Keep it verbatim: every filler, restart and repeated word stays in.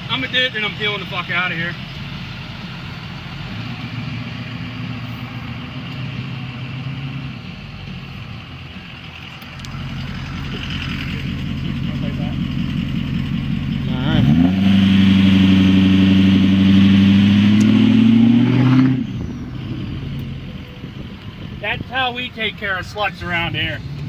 I'm a dit and I'm peeling the fuck out of here. That's how we take care of sluts around here.